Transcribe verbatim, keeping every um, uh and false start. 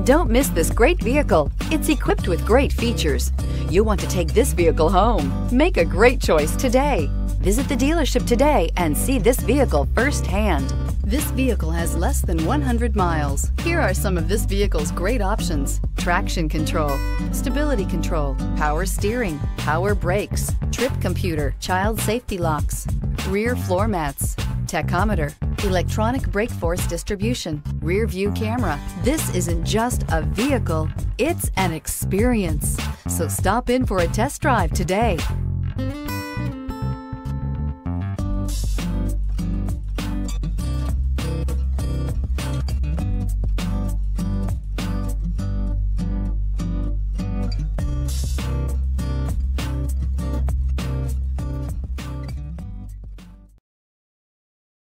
Don't miss this great vehicle. It's equipped with great features. You'll want to take this vehicle home. Make a great choice today. Visit the dealership today and see this vehicle firsthand. This vehicle has less than one hundred miles. Here are some of this vehicle's great options: traction control, stability control, power steering, power brakes, trip computer, child safety locks, rear floor mats, tachometer, electronic brake force distribution, rear view camera. This isn't just a vehicle, it's an experience. So stop in for a test drive today.